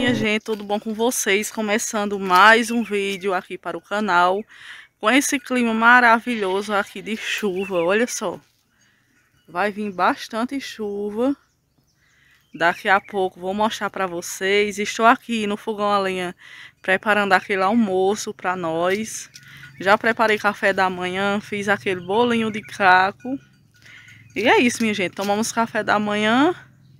minha gente, tudo bom com vocês? Começando mais um vídeo aqui para o canal, com esse clima maravilhoso aqui de chuva, olha só. Vai vir bastante chuva, daqui a pouco vou mostrar para vocês. Estou aqui no fogão a lenha, preparando aquele almoço para nós. Já preparei café da manhã, fiz aquele bolinho de caco. E é isso, minha gente, tomamos café da manhã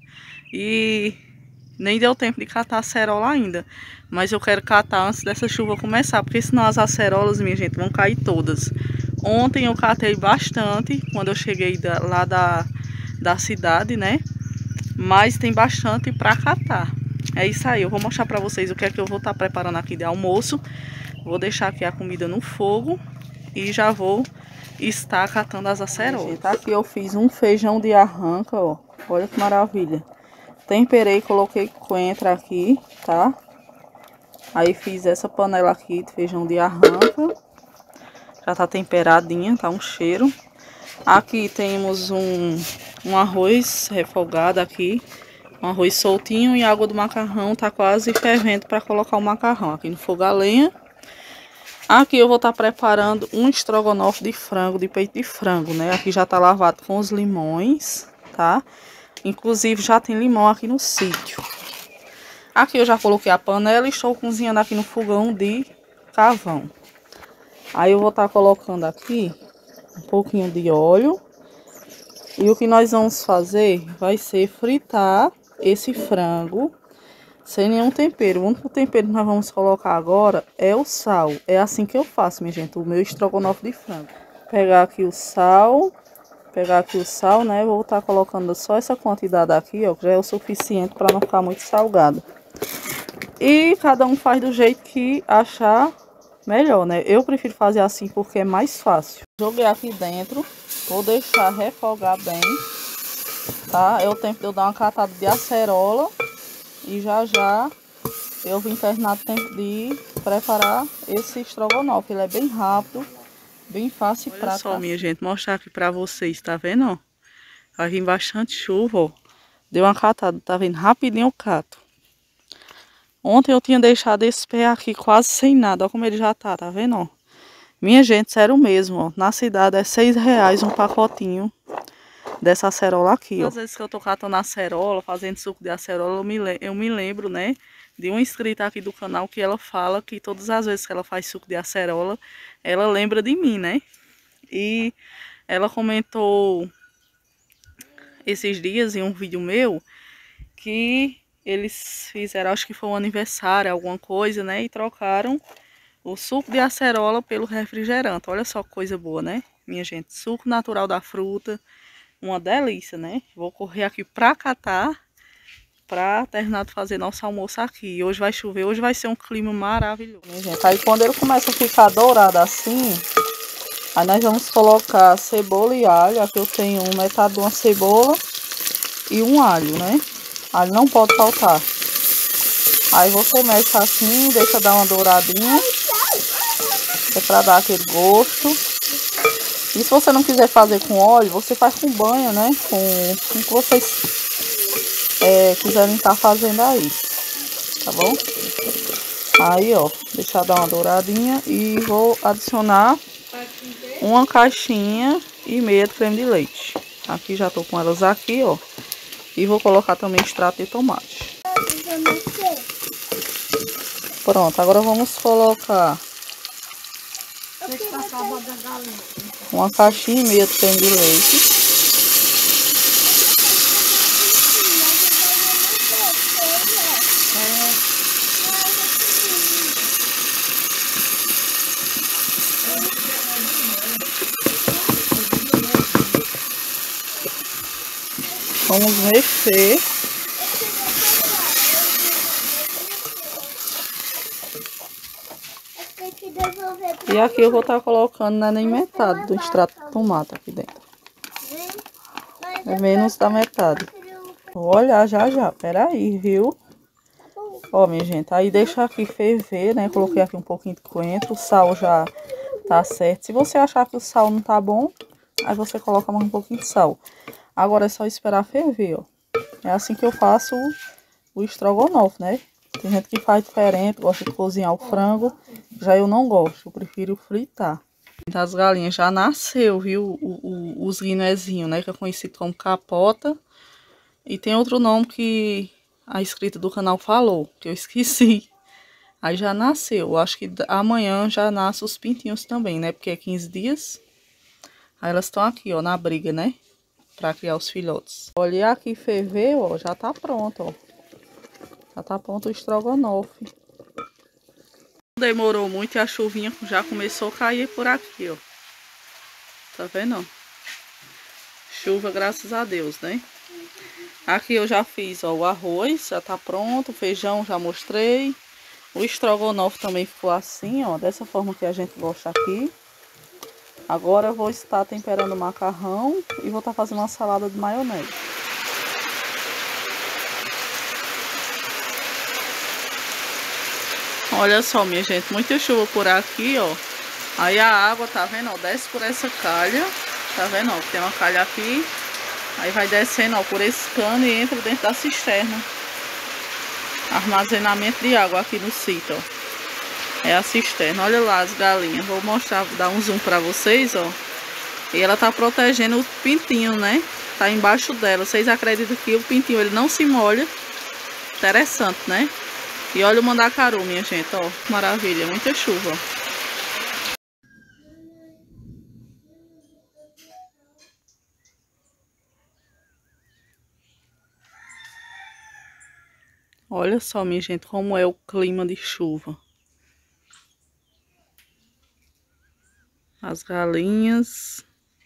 e nem deu tempo de catar a acerola ainda. Mas eu quero catar antes dessa chuva começar, porque senão as acerolas, minha gente, vão cair todas. Ontem eu catei bastante, quando eu cheguei lá da cidade, né? Mas tem bastante pra catar. É isso aí, eu vou mostrar pra vocês o que é que eu vou estar preparando aqui de almoço. Vou deixar aqui a comida no fogo e já vou estar catando as acerolas. Gente, aqui eu fiz um feijão de arranca, ó. Olha que maravilha. Temperei, coloquei coentro aqui, tá? Aí fiz essa panela aqui de feijão de arranca. Já tá temperadinha, tá um cheiro. Aqui temos um arroz refogado aqui. Um arroz soltinho e a água do macarrão tá quase fervendo para colocar o macarrão aqui no fogo a lenha. Aqui eu vou estar preparando um estrogonofe de frango, de peito de frango, né? Aqui já tá lavado com os limões, tá? Inclusive já tem limão aqui no sítio. Aqui eu já coloquei a panela e estou cozinhando aqui no fogão de carvão. Aí eu vou estar colocando aqui um pouquinho de óleo. E o que nós vamos fazer vai ser fritar esse frango sem nenhum tempero. O único tempero que nós vamos colocar agora é o sal. É assim que eu faço, minha gente, o meu estrogonofe de frango. Pegar aqui o sal... né? Vou estar colocando só essa quantidade aqui, ó, que já é o suficiente para não ficar muito salgado. E cada um faz do jeito que achar melhor, né? Eu prefiro fazer assim porque é mais fácil. Joguei aqui dentro, vou deixar refogar bem, tá? É o tempo de eu dar uma catada de acerola e já eu vim terminar o tempo de preparar esse estrogonofe. Ele é bem rápido. Bem fácil e prático. Olha só, minha gente, mostrar aqui pra vocês, tá vendo, ó? Vai vir bastante chuva, ó. Deu uma catada, tá vendo? Rapidinho eu cato. Ontem eu tinha deixado esse pé aqui quase sem nada, ó como ele já tá vendo, ó? Minha gente, sério mesmo, ó. Na cidade é R$6 um pacotinho dessa acerola aqui, ó. Às vezes que eu tô catando acerola, fazendo suco de acerola, eu me lembro, né? De uma inscrita aqui do canal que ela fala que todas as vezes que ela faz suco de acerola, ela lembra de mim, né? E ela comentou esses dias em um vídeo meu que eles fizeram, acho que foi um aniversário, alguma coisa, né? E trocaram o suco de acerola pelo refrigerante. Olha só que coisa boa, né? Minha gente, suco natural da fruta, uma delícia, né? Vou correr aqui pra catar, pra terminar de fazer nosso almoço aqui. Hoje vai chover, hoje vai ser um clima maravilhoso, minha gente. Aí quando ele começa a ficar dourado assim, aí nós vamos colocar cebola e alho. Aqui eu tenho metade de uma cebola e um alho, né? Alho não pode faltar. Aí você mexe assim, deixa dar uma douradinha, é pra dar aquele gosto. E se você não quiser fazer com óleo, você faz com banha, né? Com o que vocês quiserem estar fazendo aí, tá bom? Aí, ó, deixar dar uma douradinha e vou adicionar uma caixinha e meia de creme de leite. Aqui já tô com elas aqui, ó. E vou colocar também extrato de tomate. Pronto, agora vamos colocar uma caixinha e meia de creme de leite. Vamos mexer. E aqui eu vou estar colocando, não é nem metade do extrato de tomate aqui dentro. É menos da metade. Vou olhar já. Pera aí, viu? Ó, minha gente, aí deixa aqui ferver, né? Coloquei aqui um pouquinho de coentro. O sal já tá certo. Se você achar que o sal não tá bom, aí você coloca mais um pouquinho de sal. Agora é só esperar ferver, ó. É assim que eu faço o estrogonofe, né? Tem gente que faz diferente, gosta de cozinhar o frango. Já eu não gosto, eu prefiro fritar. As galinhas já nasceu, viu? Os guinézinhos, né? Que é conhecido como capota. E tem outro nome que a inscrita do canal falou, que eu esqueci. Aí já nasceu. Eu acho que amanhã já nasce os pintinhos também, né? Porque é 15 dias. Aí elas estão aqui, ó, na briga, né? Pra criar os filhotes. Olha aqui, ferveu, ó, já tá pronto, ó. Já tá pronto o estrogonofe. Demorou muito e a chuvinha já começou a cair por aqui, ó. Tá vendo, ó? Chuva, graças a Deus, né? Aqui eu já fiz, ó, o arroz, já tá pronto. O feijão já mostrei. O estrogonofe também ficou assim, ó. Dessa forma que a gente gosta aqui. Agora eu vou estar temperando o macarrão e vou estar fazendo uma salada de maionese. Olha só, minha gente, muita chuva por aqui, ó. Aí a água, tá vendo, ó, desce por essa calha. Tá vendo, ó, tem uma calha aqui. Aí vai descendo, ó, por esse cano e entra dentro da cisterna. Armazenamento de água aqui no sítio, ó. É a cisterna. Olha lá as galinhas. Vou mostrar, vou dar um zoom pra vocês, ó. E ela tá protegendo o pintinho, né? Tá embaixo dela. Vocês acreditam que o pintinho, ele não se molha? Interessante, né? E olha o mandacaru, minha gente, ó. Maravilha, muita chuva, ó. Olha só, minha gente, como é o clima de chuva. As galinhas.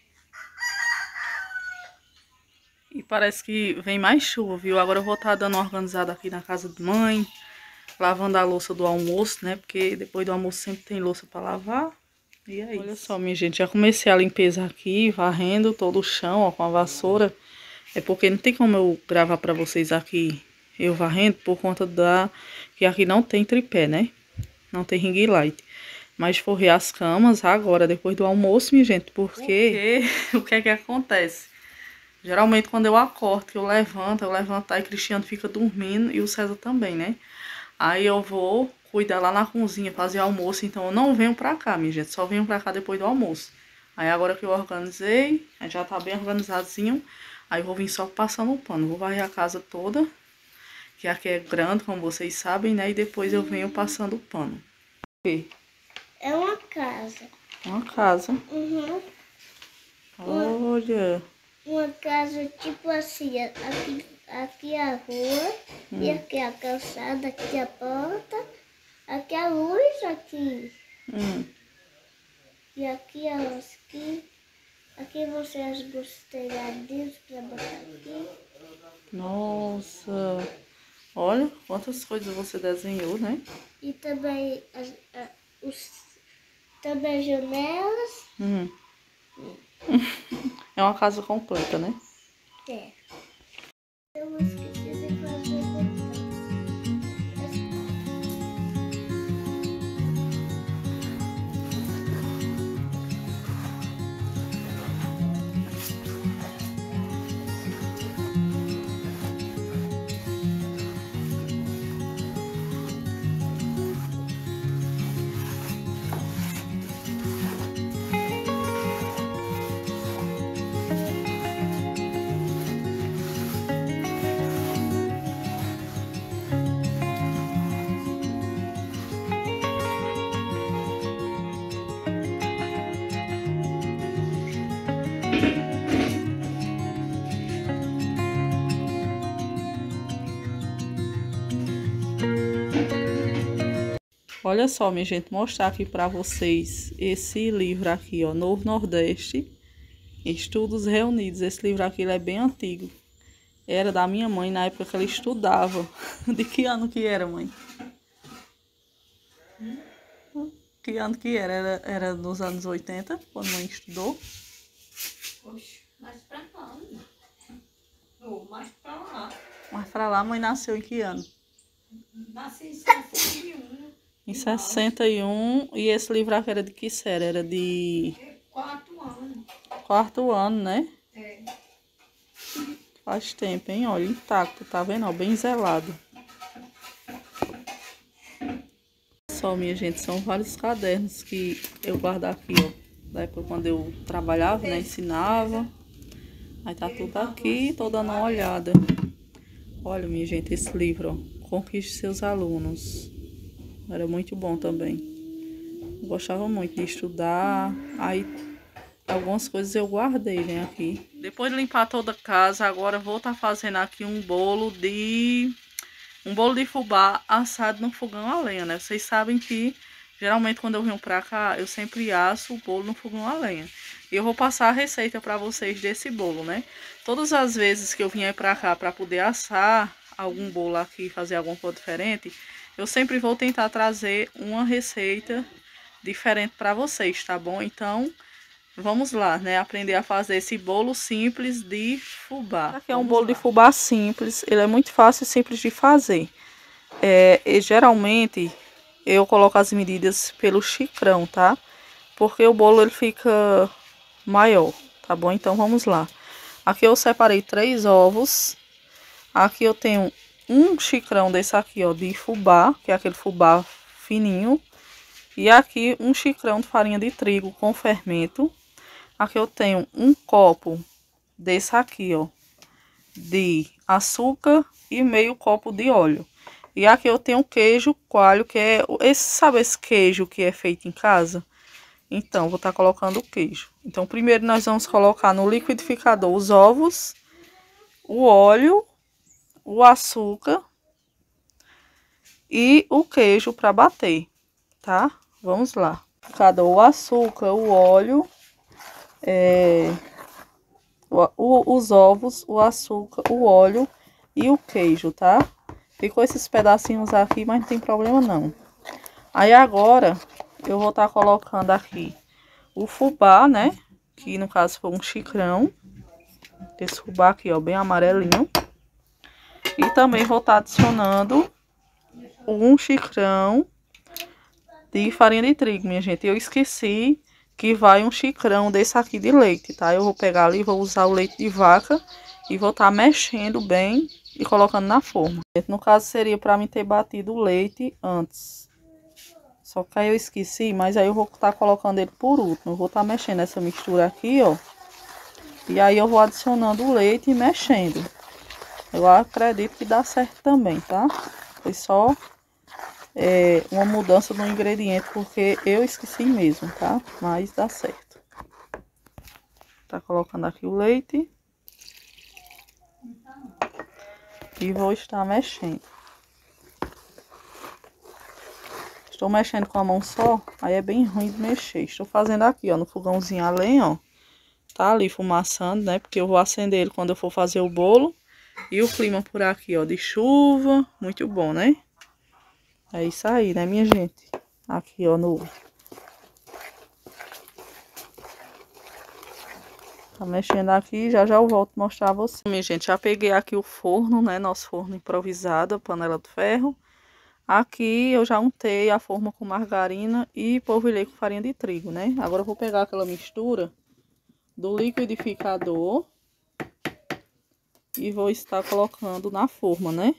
E parece que vem mais chuva, viu? Agora eu vou estar dando uma organizada aqui na casa de mãe. Lavando a louça do almoço, né? Porque depois do almoço sempre tem louça para lavar. E é isso. Olha só, minha gente, já comecei a limpeza aqui, varrendo todo o chão, ó, com a vassoura. É porque não tem como eu gravar para vocês aqui eu varrendo por conta que aqui não tem tripé, né? Não tem ring light. Mas forrei as camas agora, depois do almoço, minha gente, porque o que é que acontece? Geralmente quando eu acordo, que eu levanto aí Cristiano fica dormindo e o César também, né? Aí eu vou cuidar lá na cozinha, fazer almoço, então eu não venho pra cá, minha gente, só venho pra cá depois do almoço. Aí agora que eu organizei, já tá bem organizadinho, aí eu vou vir só passando o pano, vou varrer a casa toda, que aqui é grande, como vocês sabem, né? E depois eu venho passando o pano. É uma casa. Uma casa? Uhum. Olha. Uma casa tipo assim, aqui a rua, e aqui a calçada, aqui a porta, aqui a luz, aqui. E aqui aqui vocês gostariam para botar aqui. Nossa. Olha quantas coisas você desenhou, né? E também também janelas. É uma casa completa, né? É. Eu esqueci de fazer botão. Olha só, minha gente, mostrar aqui pra vocês esse livro aqui, ó, Novo Nordeste, Estudos Reunidos. Esse livro aqui, ele é bem antigo. Era da minha mãe na época que ela estudava. De que ano que era, mãe? Que ano que era? Era nos anos 80, quando a mãe estudou? Oxe, mais pra cá. Oh, mais pra lá. Mas pra lá, a mãe nasceu em que ano? Nasci em 61. Em 61. E esse livro aqui era de que série? Era de 4 anos. 4º ano, né? É. Faz tempo, hein? Olha, intacto, tá vendo? Ó, bem zelado. só, minha gente, são vários cadernos que eu guardo aqui, ó. Da época quando eu trabalhava, né, ensinava. Aí tá tudo aqui, tô dando uma olhada. Olha, minha gente, esse livro, ó, Conquiste Seus Alunos. Era muito bom também. Eu gostava muito de estudar. Aí algumas coisas eu guardei, né, aqui. Depois de limpar toda a casa, agora vou estar fazendo aqui um bolo de fubá assado no fogão a lenha, né? Vocês sabem que geralmente quando eu venho pra cá, eu sempre asso o bolo no fogão a lenha. E eu vou passar a receita pra vocês desse bolo, né? Todas as vezes que eu vier pra cá pra poder assar algum bolo aqui, fazer alguma coisa diferente, eu sempre vou tentar trazer uma receita diferente pra vocês, tá bom? Então, vamos lá, né? Aprender a fazer esse bolo simples de fubá. Aqui é um bolo de fubá simples, ele é muito fácil e simples de fazer. E geralmente eu coloco as medidas pelo xicrão, tá? Porque o bolo ele fica maior, tá bom? Então vamos lá. Aqui eu separei 3 ovos. Aqui eu tenho um xicrão desse aqui, ó, de fubá, que é aquele fubá fininho. E aqui um xicrão de farinha de trigo com fermento. Aqui eu tenho um copo desse aqui, ó, de açúcar e meio copo de óleo. E aqui eu tenho queijo coalho, que é sabe esse queijo que é feito em casa? Então, vou estar colocando o queijo. Então, primeiro nós vamos colocar no liquidificador os ovos, o óleo, o açúcar e o queijo para bater, tá? Vamos lá. O açúcar, o óleo, os ovos, o açúcar, o óleo e o queijo, tá? Ficou esses pedacinhos aqui, mas não tem problema não. Aí agora eu vou estar colocando aqui o fubá, né? Que no caso foi um xicrão. Esse fubá aqui, ó, bem amarelinho. E também vou estar adicionando um xicrão de farinha de trigo, minha gente. Eu esqueci que vai um xicrão desse aqui de leite, tá? Eu vou pegar ali, vou usar o leite de vaca e vou estar mexendo bem e colocando na forma. No caso seria para mim ter batido o leite antes. Só que aí eu esqueci, mas aí eu vou estar colocando ele por último. Eu vou estar mexendo essa mistura aqui, ó. E aí eu vou adicionando o leite e mexendo. Eu acredito que dá certo também, tá? Foi só uma mudança no ingrediente, porque eu esqueci mesmo, tá? Mas dá certo. Tá colocando aqui o leite. E vou estar mexendo. Estou mexendo com a mão só, aí é bem ruim de mexer. Estou fazendo aqui, ó, no fogãozinho a lenha, ó. Tá ali fumaçando, né? Porque eu vou acender ele quando eu for fazer o bolo. E o clima por aqui, ó, de chuva. Muito bom, né? É isso aí, né, minha gente? Aqui, ó, no... Tá mexendo aqui, já eu volto mostrar a vocês. Minha gente, já peguei aqui o forno, né? Nosso forno improvisado, a panela de ferro. Aqui eu já untei a forma com margarina e polvilhei com farinha de trigo, né? Agora eu vou pegar aquela mistura do liquidificador e vou estar colocando na forma, né?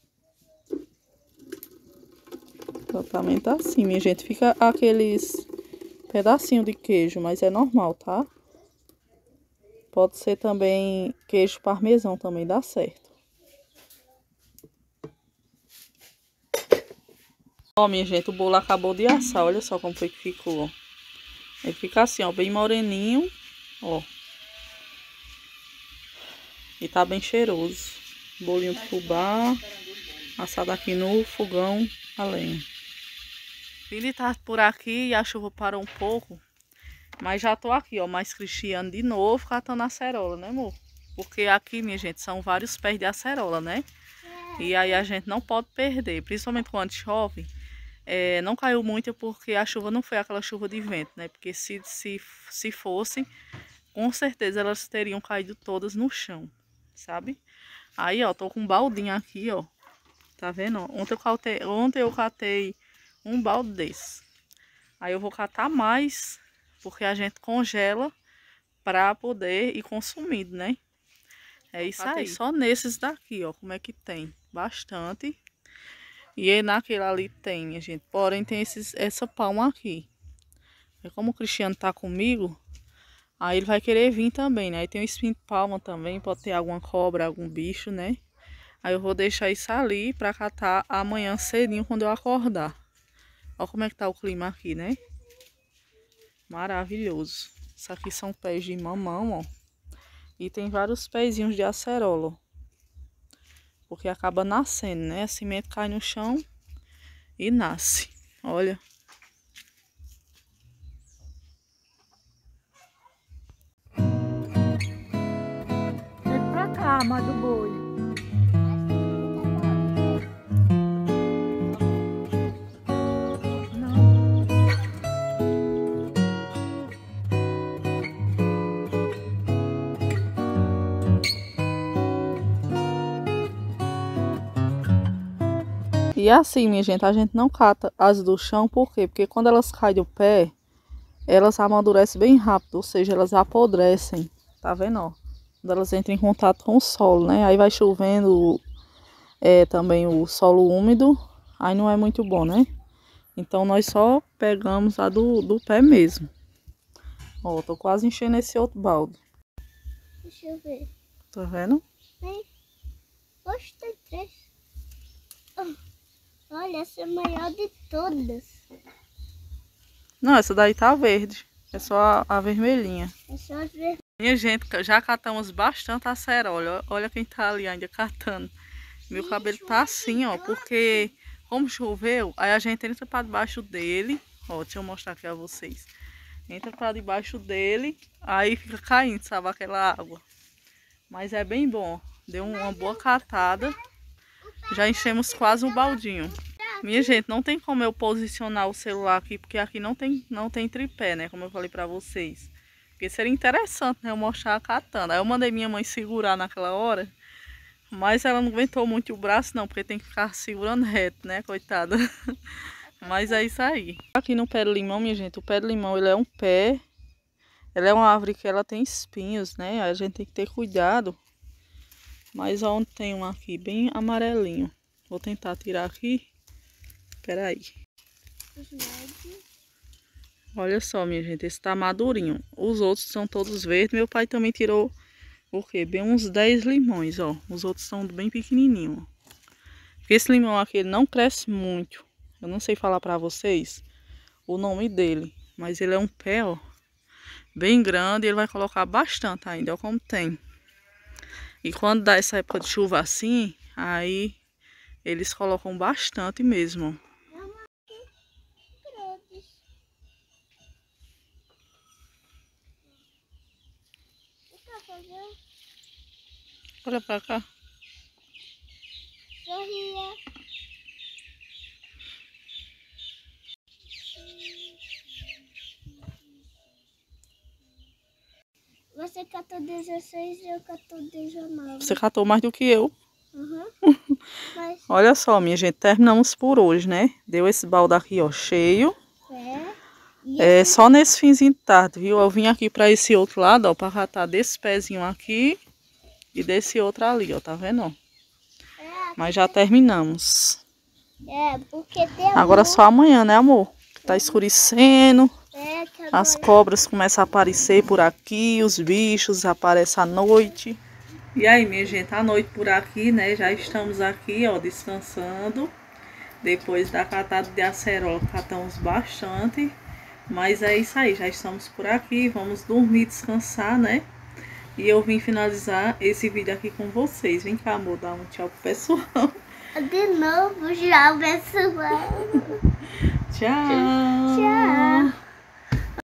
Exatamente assim, minha gente. Fica aqueles pedacinhos de queijo, mas é normal, tá? Pode ser também queijo parmesão, também dá certo. Ó, minha gente, o bolo acabou de assar. Olha só como foi que ficou, ó. Ele fica assim, ó, bem moreninho, ó. E tá bem cheiroso. Bolinho de fubá, assado aqui no fogão a lenha. Vim de tarde por aqui e a chuva parou um pouco. Mas já tô aqui, ó, mais cristiano de novo, catando acerola, né, amor? Porque aqui, minha gente, são vários pés de acerola, né? E aí a gente não pode perder, principalmente quando chove. Não caiu muito porque a chuva não foi aquela chuva de vento, né? Porque se fosse, com certeza elas teriam caído todas no chão, sabe? Aí, ó, tô com um baldinho aqui, ó. Tá vendo? Ontem eu catei um balde desse. Aí eu vou catar mais, porque a gente congela pra poder ir consumindo, né? É isso aí. Só nesses daqui, ó, como é que tem. Bastante. E naquele ali tem, minha gente. Porém, tem essa palma aqui. E como o Cristiano tá comigo, aí ele vai querer vir também, né? Aí tem o espinho de palma também, pode ter alguma cobra, algum bicho, né? Aí eu vou deixar isso ali pra catar amanhã cedinho quando eu acordar. Olha como é que tá o clima aqui, né? Maravilhoso. Isso aqui são pés de mamão, ó. E tem vários pezinhos de acerola. Porque acaba nascendo, né? A semente cai no chão e nasce. Olha. Vem pra cá, mãe do boi. E assim, minha gente, a gente não cata as do chão, por quê? Porque quando elas caem do pé, elas amadurecem bem rápido, ou seja, elas apodrecem, tá vendo, ó? Quando elas entram em contato com o solo, né? Aí vai chovendo, também o solo úmido, aí não é muito bom, né? Então nós só pegamos a do pé mesmo. Ó, tô quase enchendo esse outro balde. Deixa eu ver. Tá vendo? Poxa, tem 3. Olha, essa é a maior de todas. Não, essa daí tá verde. É só a vermelhinha. É só ver. Minha gente, já catamos bastante acerola. Olha quem tá ali ainda catando. Meu cabelo tá assim, ó, porque como choveu, aí a gente entra pra debaixo dele. Ó, deixa eu mostrar aqui a vocês. Entra pra debaixo dele, aí fica caindo, sabe, aquela água. Mas é bem bom. Deu uma boa catada. Já enchemos quase um baldinho. Minha gente, não tem como eu posicionar o celular aqui, porque aqui não tem tripé, né? Como eu falei pra vocês. Porque seria interessante, né? Eu mostrar catando. Aí eu mandei minha mãe segurar naquela hora. Mas ela não aguentou muito o braço, não. Porque tem que ficar segurando reto, né? Coitada. Mas é isso aí. Aqui no pé de limão, minha gente. O pé de limão, ele é um pé. Ela é uma árvore que ela tem espinhos, né? A gente tem que ter cuidado. Mas ó, tem um aqui bem amarelinho. Vou tentar tirar aqui. Espera aí. Olha só, minha gente, esse tá madurinho. Os outros são todos verdes. Meu pai também tirou o quê? Bem uns 10 limões, ó. Os outros são bem pequenininhos. Porque esse limão aqui, ele não cresce muito. Eu não sei falar pra vocês o nome dele. Mas ele é um pé, ó, bem grande. E ele vai colocar bastante ainda, ó como tem. E quando dá essa época de chuva assim, aí eles colocam bastante mesmo. Olha pra cá. Sorria. Você catou 16 e eu catou 19. Você catou mais do que eu. Uhum. Mas... Olha só, minha gente, terminamos por hoje, né? Deu esse balde aqui, ó, cheio. Só nesse finzinho de tarde, viu? Eu vim aqui pra esse outro lado, ó, pra catar desse pezinho aqui e desse outro ali, ó, tá vendo, ó? Mas já terminamos. Porque tem agora só amanhã, né, amor? Tá escurecendo. As cobras começam a aparecer por aqui, os bichos aparecem à noite. E aí, minha gente, à noite por aqui, né? Já estamos aqui, ó, descansando. Depois da catada de acerola, catamos bastante. Mas é isso aí, já estamos por aqui. Vamos dormir, descansar, né? E eu vim finalizar esse vídeo aqui com vocês. Vem cá, amor, dar um tchau pro pessoal. De novo, tchau, pessoal. Tchau. Tchau.